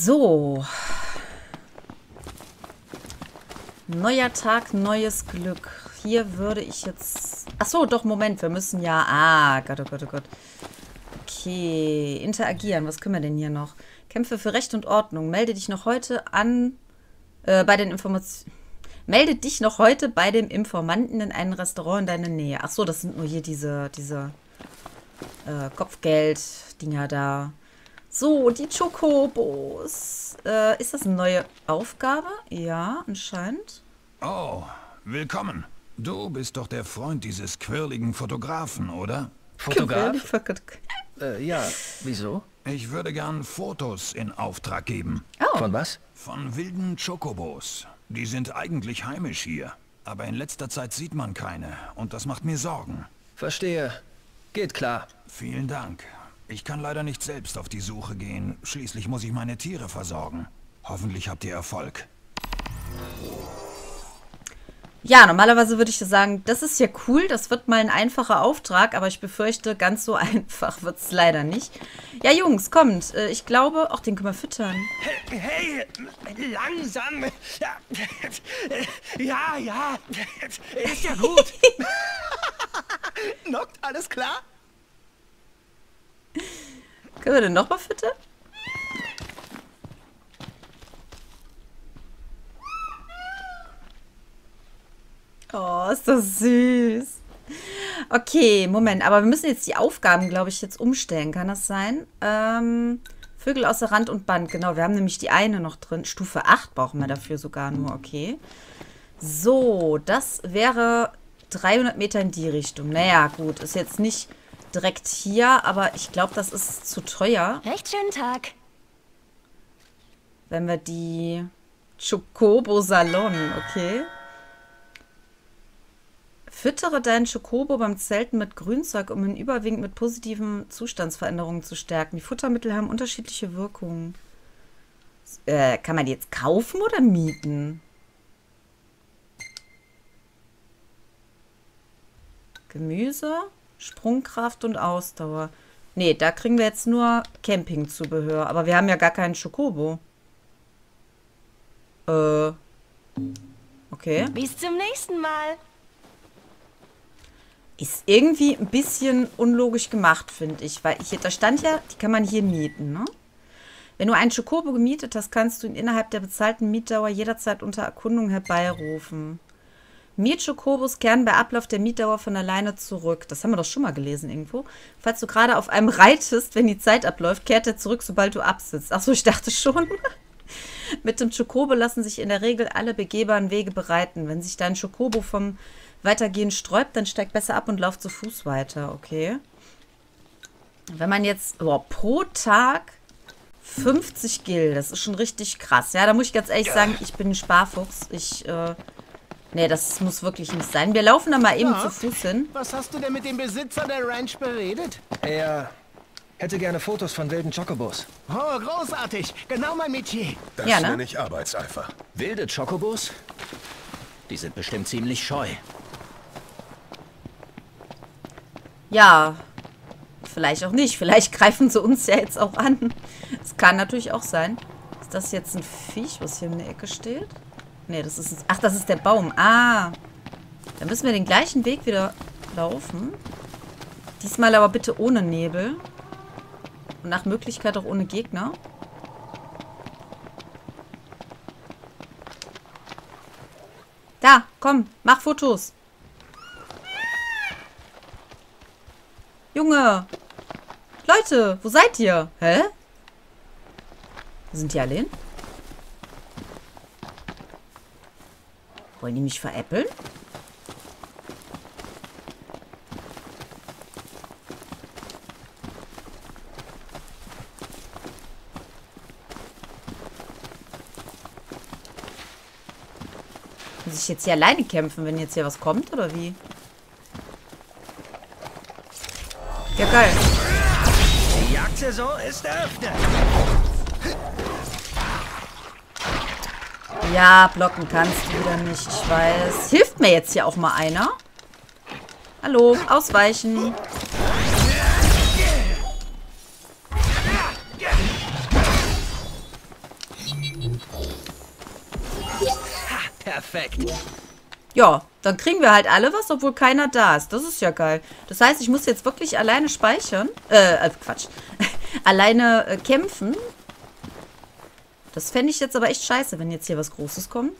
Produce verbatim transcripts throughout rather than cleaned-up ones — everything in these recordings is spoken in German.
So. Neuer Tag, neues Glück. Hier würde ich jetzt... Achso, doch, Moment. Wir müssen ja... Ah, Gott, oh Gott, oh Gott. Okay. Interagieren. Was können wir denn hier noch? Kämpfe für Recht und Ordnung. Melde dich noch heute an... Äh, bei den Informationen... Melde dich noch heute bei dem Informanten in einem Restaurant in deiner Nähe. Achso, das sind nur hier diese... diese äh, Kopfgeld-Dinger da. So, die Chocobos. Äh, ist das eine neue Aufgabe? Ja, anscheinend. Oh, willkommen. Du bist doch der Freund dieses quirligen Fotografen, oder? Fotograf? Äh, ja, wieso? Ich würde gern Fotos in Auftrag geben. Oh. Von was? Von wilden Chocobos. Die sind eigentlich heimisch hier. Aber in letzter Zeit sieht man keine. Und das macht mir Sorgen. Verstehe. Geht klar. Vielen Dank. Ich kann leider nicht selbst auf die Suche gehen. Schließlich muss ich meine Tiere versorgen. Hoffentlich habt ihr Erfolg. Ja, normalerweise würde ich sagen, das ist ja cool. Das wird mal ein einfacher Auftrag. Aber ich befürchte, ganz so einfach wird es leider nicht. Ja, Jungs, kommt. Ich glaube, auch den können wir füttern. Hey, langsam. Ja, ja. Ist ja gut. Knockt, alles klar? Können wir denn noch mal füttern? Oh, ist das süß. Okay, Moment. Aber wir müssen jetzt die Aufgaben, glaube ich, jetzt umstellen. Kann das sein? Ähm, Vögel außer Rand und Band. Genau, wir haben nämlich die eine noch drin. Stufe acht brauchen wir dafür sogar nur. Okay. So, das wäre dreihundert Meter in die Richtung. Naja, gut. Ist jetzt nicht direkt hier, aber ich glaube, das ist zu teuer. Recht schönen Tag. Wenn wir die Chocobo Salon, okay. Füttere deinen Chocobo beim Zelten mit Grünzeug, um ihn überwiegend mit positiven Zustandsveränderungen zu stärken. Die Futtermittel haben unterschiedliche Wirkungen. Äh, kann man die jetzt kaufen oder mieten? Gemüse, Sprungkraft und Ausdauer. Nee, da kriegen wir jetzt nur Campingzubehör. Aber wir haben ja gar keinen Chocobo. Äh. Okay. Bis zum nächsten Mal. Ist irgendwie ein bisschen unlogisch gemacht, finde ich. Weil hier, da stand ja, die kann man hier mieten, ne? Wenn du einen Chocobo gemietet hast, kannst du ihn innerhalb der bezahlten Mietdauer jederzeit unter Erkundung herbeirufen. Mietchocobos kehren bei Ablauf der Mietdauer von alleine zurück. Das haben wir doch schon mal gelesen irgendwo. Falls du gerade auf einem reitest, wenn die Zeit abläuft, kehrt er zurück, sobald du absitzt. Achso, ich dachte schon. Mit dem Chocobo lassen sich in der Regel alle begehbaren Wege bereiten. Wenn sich dein Chocobo vom Weitergehen sträubt, dann steigt besser ab und lauft zu Fuß weiter. Okay. Wenn man jetzt oh, pro Tag fünfzig Gil, das ist schon richtig krass. Ja, da muss ich ganz ehrlich sagen, ich bin ein Sparfuchs. Ich, äh, nee, das muss wirklich nicht sein. Wir laufen da mal eben Ja. zu Fuß hin. Was hast du denn mit dem Besitzer der Ranch beredet? Er hätte gerne Fotos von wilden Chocobos. Oh, großartig. Genau mein Metier. Das Ja, ne? nenne ich Arbeitseifer. Wilde Chocobos? Die sind bestimmt ziemlich scheu. Ja, vielleicht auch nicht. Vielleicht greifen sie uns ja jetzt auch an. Das kann natürlich auch sein. Ist das jetzt ein Viech, was hier in der Ecke steht? Nee, das ist... Ein, ach, das ist der Baum. Ah. Dann müssen wir den gleichen Weg wieder laufen. Diesmal aber bitte ohne Nebel. Und nach Möglichkeit auch ohne Gegner. Da, komm, mach Fotos. Junge! Leute, wo seid ihr? Hä? Sind die alle hin? Wollen die mich veräppeln? Muss ich jetzt hier alleine kämpfen, wenn jetzt hier was kommt, oder wie? Ja, geil. Die Jagdsaison ist eröffnet. Ja, blocken kannst du wieder nicht, ich weiß. Hilft mir jetzt hier auch mal einer? Hallo, ausweichen. Perfekt. Ja, dann kriegen wir halt alle was, obwohl keiner da ist. Das ist ja geil. Das heißt, ich muss jetzt wirklich alleine speichern. Äh, Quatsch. alleine äh, kämpfen. Das fände ich jetzt aber echt scheiße, wenn jetzt hier was Großes kommt.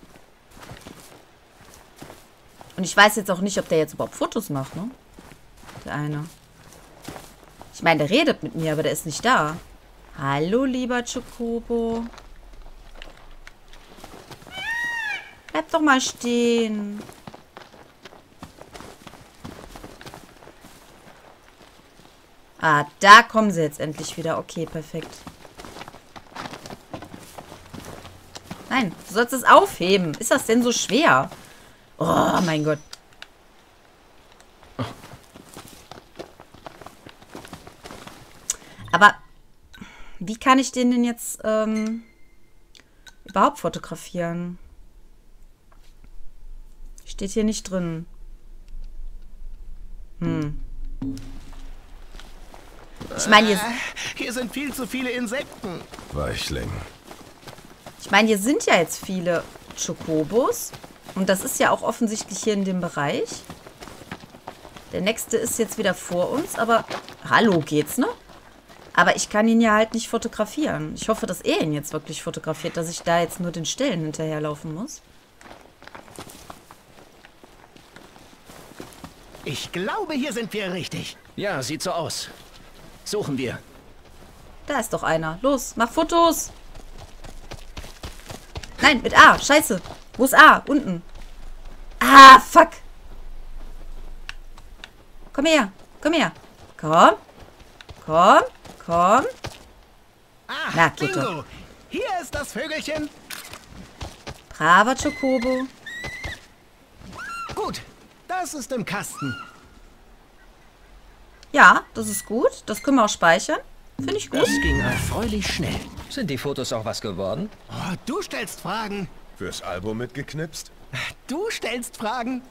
Und ich weiß jetzt auch nicht, ob der jetzt überhaupt Fotos macht, ne? Der eine. Ich meine, der redet mit mir, aber der ist nicht da. Hallo, lieber Chocobo. Bleib doch mal stehen. Ah, da kommen sie jetzt endlich wieder. Okay, perfekt. Nein, du sollst es aufheben. Ist das denn so schwer? Oh, mein Gott. Aber wie kann ich den denn jetzt ähm, überhaupt fotografieren? Steht hier nicht drin. Hm. Ich meine, hier, Hier sind viel zu viele Insekten. Weichling. ich meine, hier sind ja jetzt viele Chocobos. Und das ist ja auch offensichtlich hier in dem Bereich. Der nächste ist jetzt wieder vor uns, aber... Hallo, geht's, ne? Aber ich kann ihn ja halt nicht fotografieren. Ich hoffe, dass er ihn jetzt wirklich fotografiert, dass ich da jetzt nur den Stellen hinterherlaufen muss. Ich glaube, hier sind wir richtig. Ja, sieht so aus. Suchen wir. Da ist doch einer. Los, mach Fotos. Nein, mit A. Scheiße. Wo ist A? Unten. Ah, fuck. Komm her. Komm her. Komm. Komm. Komm. Ah, Na, geht doch. bingo. Hier ist das Vögelchen. Braver Chocobo. Gut, das ist im Kasten. Ja, das ist gut. Das können wir auch speichern. Finde ich gut. Das ging erfreulich schnell. Sind die Fotos auch was geworden? Oh, du stellst Fragen. Fürs Album mitgeknipst? Du stellst Fragen.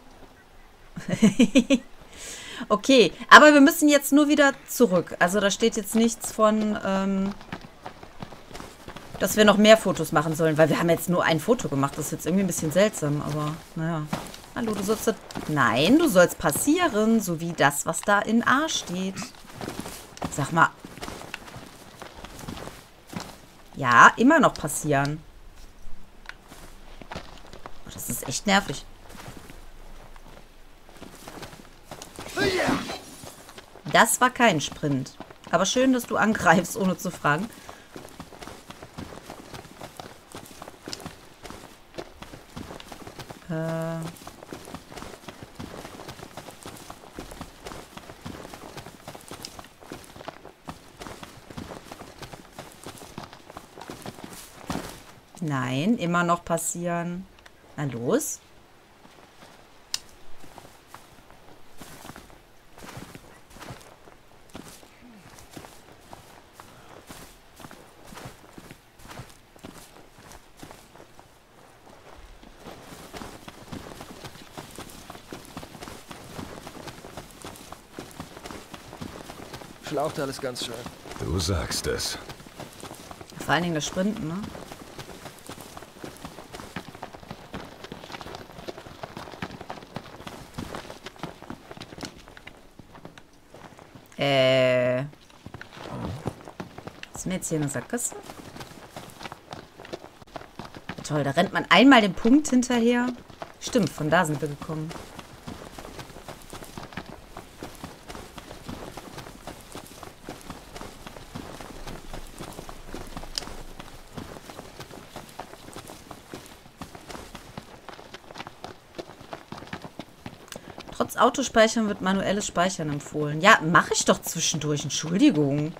Okay, aber wir müssen jetzt nur wieder zurück. Also da steht jetzt nichts von, ähm, dass wir noch mehr Fotos machen sollen, weil wir haben jetzt nur ein Foto gemacht. Das ist jetzt irgendwie ein bisschen seltsam, aber naja. Hallo, du sollst... Nein, du sollst passieren, so wie das, was da in A steht. Sag mal. Ja, immer noch passieren. Oh, das ist echt nervig. Das war kein Sprint. Aber schön, dass du angreifst, ohne zu fragen. Äh... Nein, immer noch passieren. Na los. Schlaucht alles ganz schön. Du sagst es. Vor allen Dingen das Sprinten, ne? Äh. Sind wir jetzt hier in der Sackgasse? Ja, toll, da rennt man einmal den Punkt hinterher. Stimmt, von da sind wir gekommen. Trotz Autospeichern wird manuelles Speichern empfohlen. Ja, mache ich doch zwischendurch. Entschuldigung.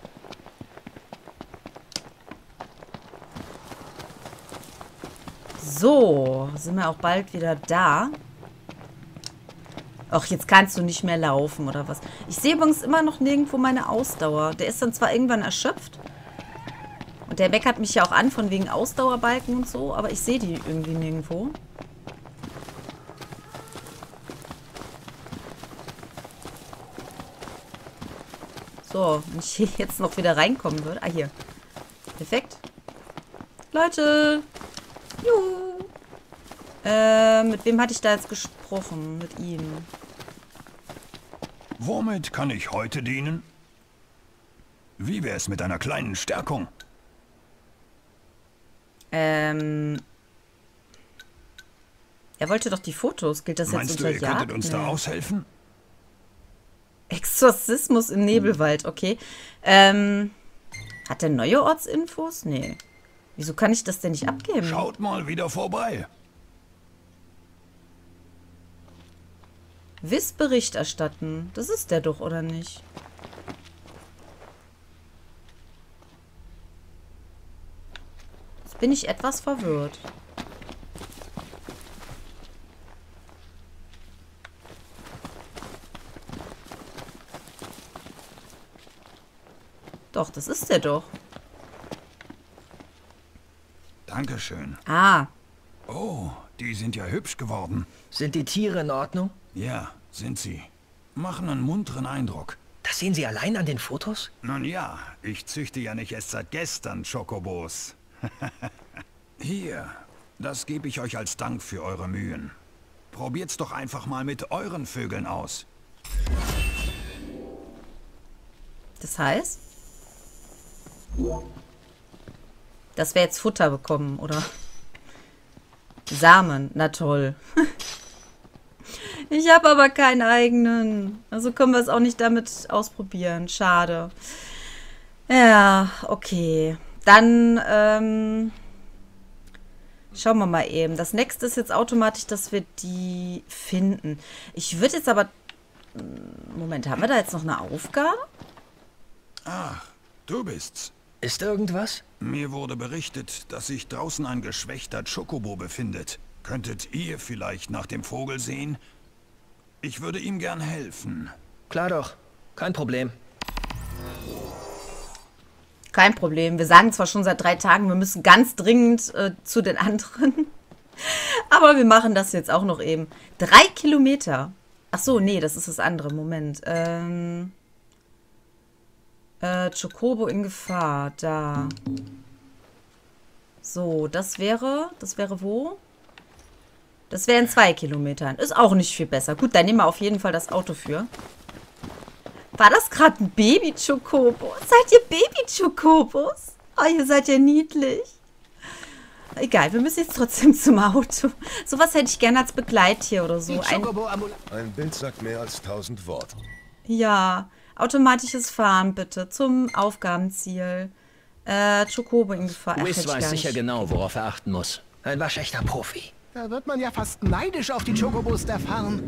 So, sind wir auch bald wieder da. Ach, jetzt kannst du nicht mehr laufen, oder was? Ich sehe übrigens immer noch nirgendwo meine Ausdauer. Der ist dann zwar irgendwann erschöpft. Und der meckert mich ja auch an, von wegen Ausdauerbalken und so. Aber ich sehe die irgendwie nirgendwo. So, wenn ich hier jetzt noch wieder reinkommen würde. Ah, hier. Perfekt. Leute. Juhu. Äh, mit wem hatte ich da jetzt gesprochen? Mit ihm. Womit kann ich heute dienen? Wie wäre es mit einer kleinen Stärkung? Ähm... Er wollte doch die Fotos. Gilt das Meinst jetzt du, unter ihr könntet Jagd? uns Nee. da aushelfen? Exorzismus im Nebelwald, okay. Ähm... Hat der neue Ortsinfos? Nee. Wieso kann ich das denn nicht abgeben? Schaut mal wieder vorbei. Wiss Bericht erstatten. Das ist der doch, oder nicht? Jetzt bin ich etwas verwirrt. Doch, das ist der doch. Dankeschön. Ah, Oh, die sind ja hübsch geworden. Sind die Tiere in Ordnung? Ja, sind sie. Machen einen munteren Eindruck. Das sehen Sie allein an den Fotos? Nun ja, ich züchte ja nicht erst seit gestern Chocobos. Hier, das gebe ich euch als Dank für eure Mühen. Probiert's doch einfach mal mit euren Vögeln aus. das heißt? Dass wir jetzt Futter bekommen, oder? Samen, na toll. Ich habe aber keinen eigenen. Also können wir es auch nicht damit ausprobieren. Schade. Ja, okay. Dann, ähm... schauen wir mal eben. Das nächste ist jetzt automatisch, dass wir die finden. Ich würde jetzt aber... Moment, haben wir da jetzt noch eine Aufgabe? Ach, du bist's. Ist irgendwas? Mir wurde berichtet, dass sich draußen ein geschwächter Chocobo befindet. Könntet ihr vielleicht nach dem Vogel sehen? Ich würde ihm gern helfen. Klar doch. Kein Problem. Kein Problem. Wir sagen zwar schon seit drei Tagen, wir müssen ganz dringend äh, zu den anderen. Aber wir machen das jetzt auch noch eben. Drei Kilometer. Ach so, nee, das ist das andere. Moment. Ähm, äh, Chocobo in Gefahr. Da. So, das wäre, das wäre wo? Das wäre in zwei Kilometern. Ist auch nicht viel besser. Gut, dann nehmen wir auf jeden Fall das Auto für. War das gerade ein Baby-Chocobo? Seid ihr Baby-Chocobos? Oh, ihr seid ja niedlich. Egal, wir müssen jetzt trotzdem zum Auto. Sowas hätte ich gerne als Begleittier oder so. Die Ein, Chocobo-Amulett. Ein Bild sagt mehr als tausend Worte. ja, automatisches Fahren bitte zum Aufgabenziel. Äh, Chocobo in Gefahr. Ach, hätte Wiss ich gar weiß sicher nicht. genau, worauf er achten muss. Ein waschechter Profi. Da wird man ja fast neidisch auf die Chocobos der Farm.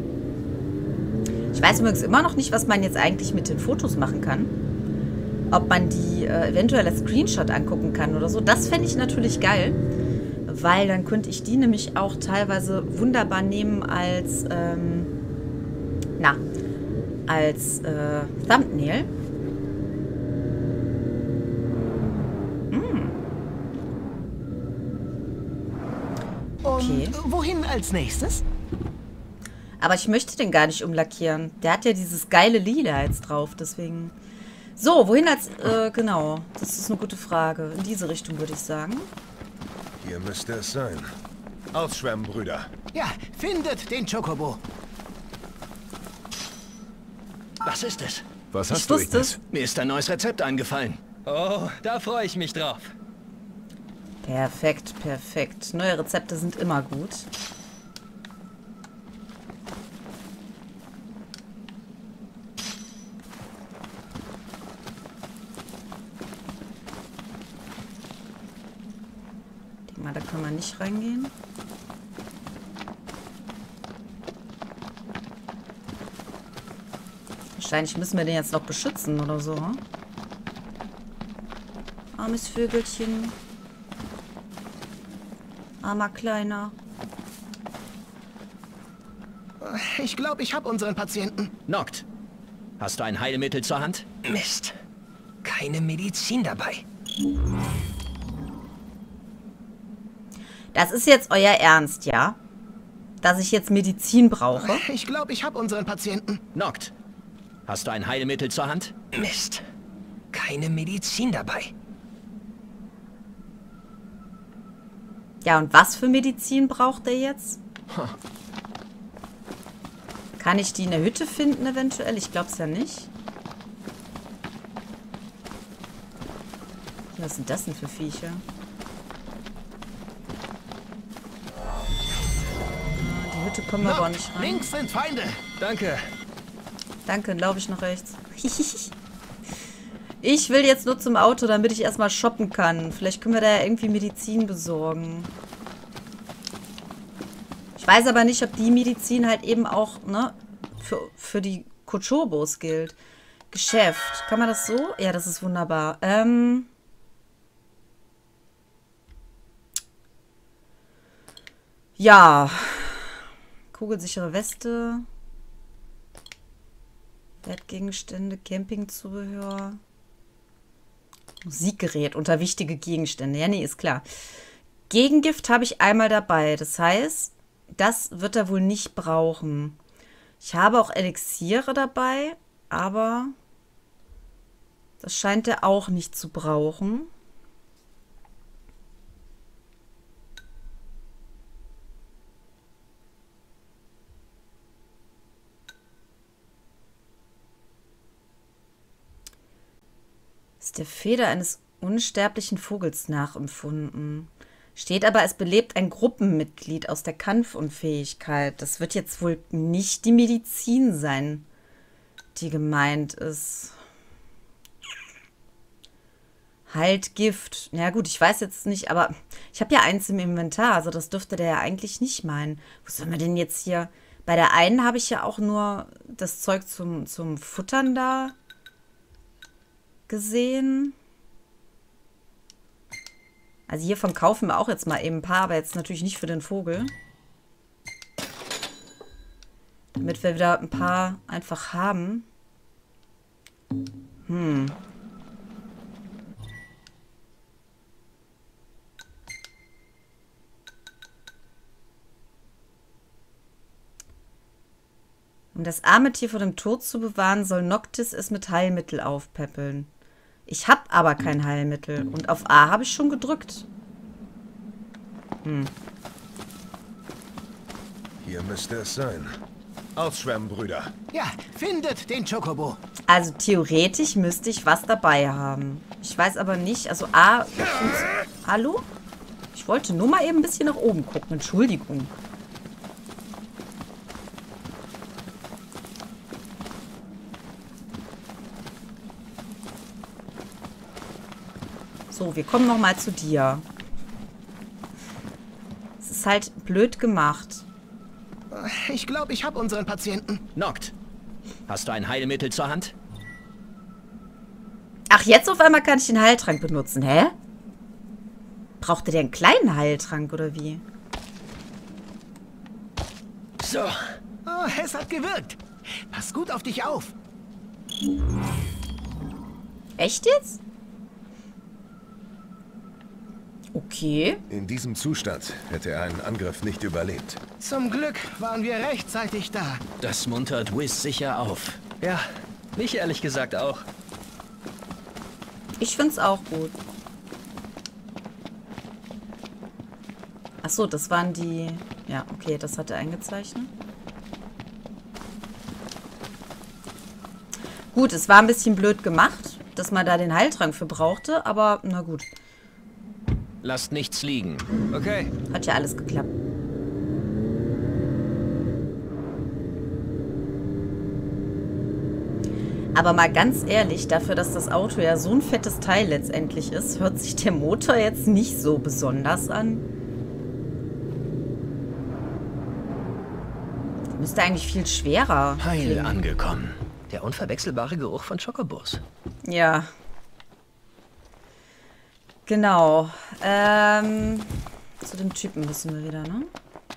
Ich weiß übrigens immer noch nicht, was man jetzt eigentlich mit den Fotos machen kann. Ob man die äh, eventuell als Screenshot angucken kann oder so. Das fände ich natürlich geil. Weil dann könnte ich die nämlich auch teilweise wunderbar nehmen als, ähm, na, als äh, Thumbnail. Okay. Und wohin als nächstes? Aber ich möchte den gar nicht umlackieren. Der hat ja dieses geile Lila jetzt drauf, deswegen... So, wohin als... Äh, genau, das ist eine gute Frage. In diese Richtung würde ich sagen. Hier müsste es sein. Ausschwemmen, Brüder. Ja, findet den Chocobo. Was ist es? Was Ich hast du, wusste Ignis? es. Mir ist ein neues Rezept eingefallen. Oh, da freue ich mich drauf. Perfekt, perfekt. Neue Rezepte sind immer gut. Ich denke mal, da kann man nicht reingehen. Wahrscheinlich müssen wir den jetzt noch beschützen oder so. Hm? Armes Vögelchen. Armer Kleiner. Ich glaube, ich habe unseren Patienten. Noct, hast du ein Heilmittel zur Hand? Mist. Keine Medizin dabei. Das ist jetzt euer Ernst, ja? Dass ich jetzt Medizin brauche? Ich glaube, ich habe unseren Patienten. Noct, hast du ein Heilmittel zur Hand? Mist. Keine Medizin dabei. Ja, und was für Medizin braucht er jetzt? Huh. Kann ich die in der Hütte finden eventuell? Ich glaube es ja nicht. Was sind das denn für Viecher? Die Hütte kommen wir aber auch nicht rein. Links sind Feinde. Danke. Danke, dann laufe ich nach rechts. Ich will jetzt nur zum Auto, damit ich erstmal shoppen kann. Vielleicht können wir da ja irgendwie Medizin besorgen. Ich weiß aber nicht, ob die Medizin halt eben auch, ne, für, für die Kochobos gilt. Geschäft. Kann man das so? Ja, das ist wunderbar. Ähm... Ja. Kugelsichere Weste. Wertgegenstände, Campingzubehör. Musikgerät unter wichtige Gegenstände. Ja, nee, ist klar. Gegengift habe ich einmal dabei. Das heißt, das wird er wohl nicht brauchen. Ich habe auch Elixiere dabei, aber das scheint er auch nicht zu brauchen. Ist der Feder eines unsterblichen Vogels nachempfunden. Steht aber, es belebt ein Gruppenmitglied aus der Kampfunfähigkeit. Das wird jetzt wohl nicht die Medizin sein, die gemeint ist. Heilt Gift. Ja gut, ich weiß jetzt nicht, aber ich habe ja eins im Inventar, also das dürfte der ja eigentlich nicht meinen. Wo sollen wir denn jetzt hier... Bei der einen habe ich ja auch nur das Zeug zum, zum Futtern da gesehen. Also hiervon kaufen wir auch jetzt mal eben ein paar, aber jetzt natürlich nicht für den Vogel. Damit wir wieder ein paar einfach haben. Hm. Um das arme Tier vor dem Tod zu bewahren, soll Noctis es mit Heilmittel aufpäppeln. Ich habe aber kein Heilmittel. Und auf A habe ich schon gedrückt. Hm. Hier müsste es sein. Ausschwemmen, Brüder. Ja, findet den Chocobo. Also theoretisch müsste ich was dabei haben. Ich weiß aber nicht. Also A... Hallo? Ich wollte nur mal eben ein bisschen nach oben gucken. Entschuldigung. So, wir kommen noch mal zu dir. Es ist halt blöd gemacht. Ich glaube, ich habe unseren Patienten. Noct, hast du ein Heilmittel zur Hand? Ach, jetzt auf einmal kann ich den Heiltrank benutzen, hä? Brauchte der einen kleinen Heiltrank, oder wie? So. Oh, es hat gewirkt. Pass gut auf dich auf. Echt jetzt? Okay. In diesem Zustand hätte er einen Angriff nicht überlebt. Zum Glück waren wir rechtzeitig da. Das muntert Wiz sicher auf. Ja, mich ehrlich gesagt auch. Ich find's auch gut. Achso, das waren die... Ja, okay, das hat er eingezeichnet. Gut, es war ein bisschen blöd gemacht, dass man da den Heiltrank für brauchte, aber na gut. Lasst nichts liegen. Okay. Hat ja alles geklappt. Aber mal ganz ehrlich, dafür, dass das Auto ja so ein fettes Teil letztendlich ist, hört sich der Motor jetzt nicht so besonders an. Müsste eigentlich viel schwerer Heil klingen. angekommen. Der unverwechselbare Geruch von Chocobos. Ja. Genau. Ähm, zu dem Typen müssen wir wieder, ne?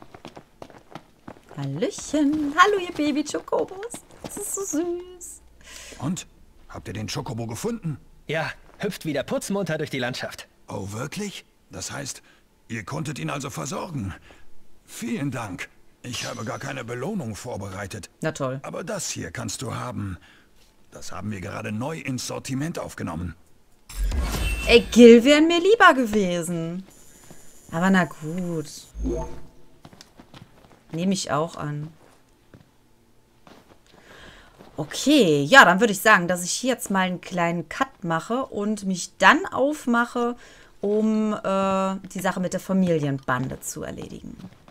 Hallöchen. Hallo, ihr Baby-Chocobos. Das ist so süß. Und? Habt ihr den Chocobo gefunden? Ja, hüpft wieder putzmunter durch die Landschaft. Oh, wirklich? Das heißt, ihr konntet ihn also versorgen. Vielen Dank. Ich habe gar keine Belohnung vorbereitet. Na toll. Aber das hier kannst du haben. Das haben wir gerade neu ins Sortiment aufgenommen. Ey, Gil wären mir lieber gewesen. Aber na gut. Nehme ich auch an. Okay, ja, dann würde ich sagen, dass ich hier jetzt mal einen kleinen Cut mache und mich dann aufmache, um äh, die Sache mit der Familienbande zu erledigen.